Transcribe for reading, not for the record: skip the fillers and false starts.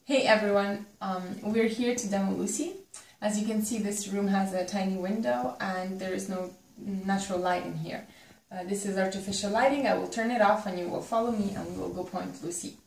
Hey everyone, we're here to demo Lucy. As you can see, this room has a tiny window and there is no natural light in here. This is artificial lighting. I will turn it off and you will follow me and we will go point Lucy.